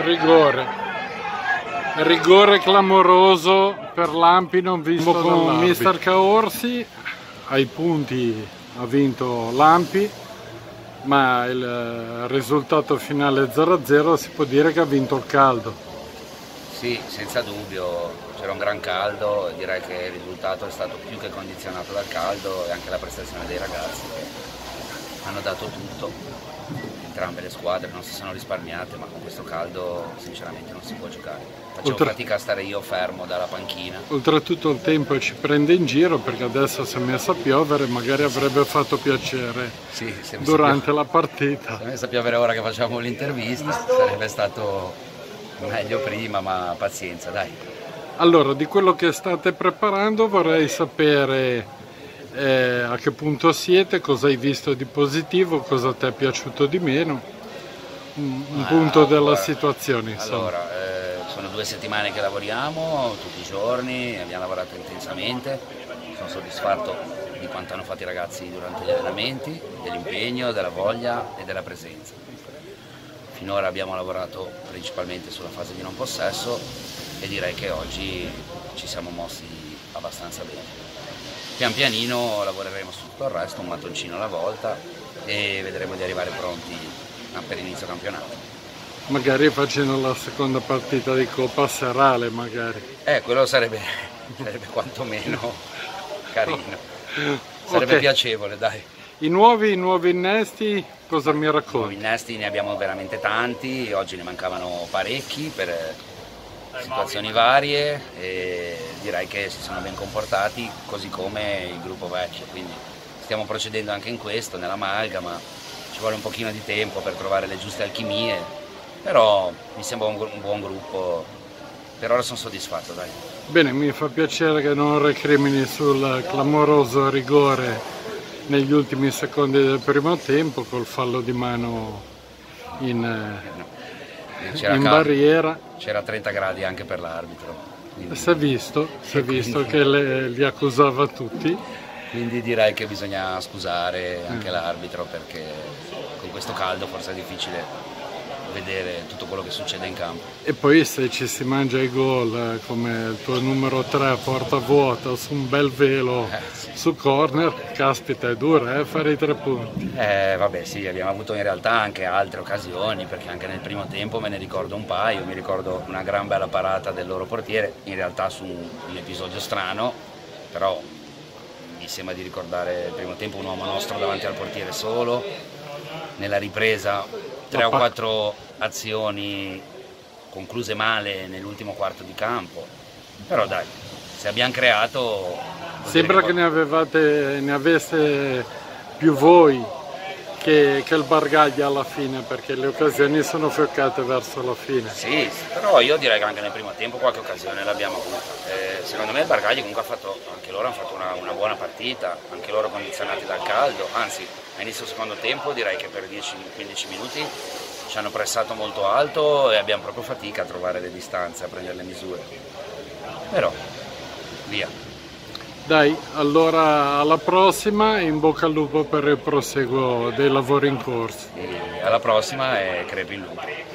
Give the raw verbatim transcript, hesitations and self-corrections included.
rigore. Rigore clamoroso per l'Ampi non visto con mister Caorsi. Ai punti ha vinto l'Ampi, ma il risultato finale zero a zero si può dire che ha vinto il caldo. Sì, senza dubbio, c'era un gran caldo, direi che il risultato è stato più che condizionato dal caldo e anche la prestazione dei ragazzi che hanno dato tutto. Entrambe le squadre non si sono risparmiate, ma con questo caldo sinceramente non si può giocare. Facevo Oltre... fatica a stare io fermo dalla panchina. Oltretutto il tempo ci prende in giro, perché adesso si è messo a piovere, magari avrebbe fatto piacere sì, durante la partita. Se mi sa piovere ora che facciamo l'intervista sarebbe stato meglio prima, ma pazienza, dai. Allora, di quello che state preparando vorrei sapere Eh, a che punto siete, cosa hai visto di positivo, cosa ti è piaciuto di meno, un, un ah, punto della guarda, situazione insomma. Allora, eh, sono due settimane che lavoriamo tutti i giorni, abbiamo lavorato intensamente, sono soddisfatto di quanto hanno fatto i ragazzi durante gli allenamenti, dell'impegno, della voglia e della presenza. Finora abbiamo lavorato principalmente sulla fase di non possesso e direi che oggi ci siamo mossi abbastanza bene. Pian pianino lavoreremo su tutto il resto, un mattoncino alla volta, e vedremo di arrivare pronti per inizio campionato. Magari facendo la seconda partita di Coppa serale, magari. Eh, quello sarebbe, sarebbe quantomeno carino, sarebbe okay. Piacevole, dai. I nuovi, i nuovi innesti, cosa mi racconti? I nuovi innesti ne abbiamo veramente tanti, oggi ne mancavano parecchi per situazioni varie e direi che si sono ben comportati, così come il gruppo vecchio, quindi stiamo procedendo anche in questo, nell'amalgama, ci vuole un pochino di tempo per trovare le giuste alchimie, però mi sembra un, un buon gruppo, per ora sono soddisfatto, dai. Bene, mi fa piacere che non recrimini sul clamoroso rigore negli ultimi secondi del primo tempo col fallo di mano in... No. in barriera. C'era trenta gradi anche per l'arbitro. Si è visto, si è visto che le, li accusava tutti. Quindi direi che bisogna scusare anche eh. l'arbitro, perché con questo caldo forse è difficile vedere tutto quello che succede in campo. E poi se ci si mangia i gol come il tuo numero tre a porta vuota su un bel velo eh, sì. su corner, caspita, è dura eh, fare i tre punti. Eh vabbè sì, abbiamo avuto in realtà anche altre occasioni, perché anche nel primo tempo me ne ricordo un paio, mi ricordo una gran bella parata del loro portiere, in realtà su un, un episodio strano, però mi sembra di ricordare il primo tempo un uomo nostro davanti al portiere solo, nella ripresa tre o quattro azioni concluse male nell'ultimo quarto di campo, però dai, se abbiamo creato... Sembra che ne, avevate, ne aveste più voi che, che il Bargaglia alla fine, perché le occasioni sono fioccate verso la fine. Sì, però io direi che anche nel primo tempo qualche occasione l'abbiamo avuta. Eh, secondo me il Bargaglia comunque ha fatto, anche loro hanno fatto una, una buona partita, anche loro condizionati dal caldo, anzi a inizio secondo tempo direi che per dieci quindici minuti ci hanno pressato molto alto e abbiamo proprio fatica a trovare le distanze, a prendere le misure. Però, via. Dai, allora alla prossima e in bocca al lupo per il proseguo dei lavori in corso. E alla prossima e crepi il lupo.